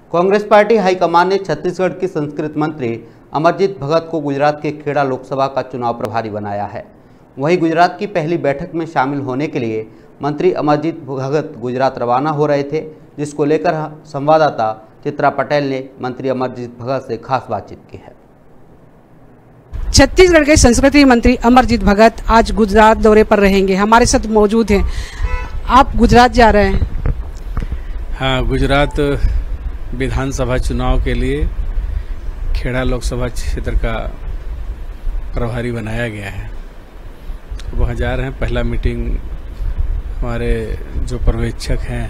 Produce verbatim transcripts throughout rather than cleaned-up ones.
Congress party high command ने छत्तीसगढ़ की संस्कृति मंत्री अमरजीत भगत को गुजरात के खेड़ा लोकसभा का चुनाव प्रभारी बनाया है। वहीं गुजरात की पहली बैठक में शामिल होने के लिए मंत्री अमरजीत भगत गुजरात रवाना हो रहे थे, जिसको लेकर संवाददाता चित्रा पटेल ने मंत्री अमरजीत भगत से खास बातचीत की है। छत्तीसगढ़ के संस्कृति मंत्री अमरजीत भगत आज गुजरात दौरे पर रहेंगे, हमारे साथ मौजूद हैं। आप गुजरात जा रहे हैं? हाँ, गुजरात विधानसभा चुनाव के लिए खेड़ा लोकसभा क्षेत्र का प्रभारी बनाया गया है। वहाँ जा रहे हैं। पहला मीटिंग हमारे जो पर्यवेक्षक हैं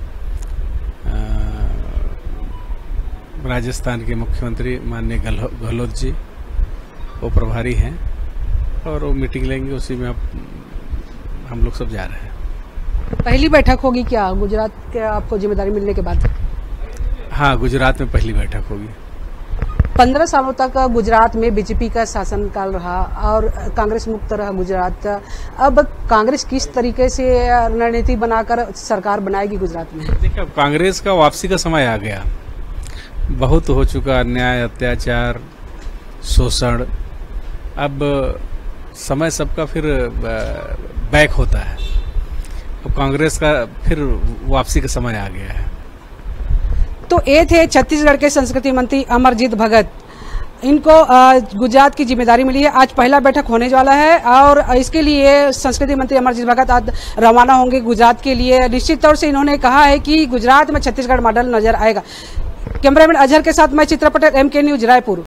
राजस्थान के मुख्यमंत्री माननीय गहलोत जी, वो प्रभारी हैं और वो मीटिंग लेंगे, उसी में आप हम लोग सब जा रहे हैं। पहली बैठक होगी क्या गुजरात के आपको जिम्मेदारी मिलने के बाद? हाँ, गुजरात में पहली बैठक होगी। पंद्रह सालों तक गुजरात में बीजेपी का शासनकाल रहा और कांग्रेस मुक्त रहा गुजरात। अब कांग्रेस किस तरीके से रणनीति बनाकर सरकार बनाएगी गुजरात में? देखिए, अब कांग्रेस का वापसी का समय आ गया। बहुत हो चुका अन्याय, अत्याचार, शोषण। अब समय सबका फिर बैक होता है। अब कांग्रेस का फिर वापसी का समय आ गया है। तो ये थे छत्तीसगढ़ के संस्कृति मंत्री अमरजीत भगत। इनको गुजरात की जिम्मेदारी मिली है। आज पहला बैठक होने वाला है और इसके लिए संस्कृति मंत्री अमरजीत भगत आज रवाना होंगे गुजरात के लिए। निश्चित तौर से इन्होंने कहा है कि गुजरात में छत्तीसगढ़ मॉडल नजर आएगा। कैमरामैन अजहर के साथ मैं Chitra Patel, M K news, Raipur.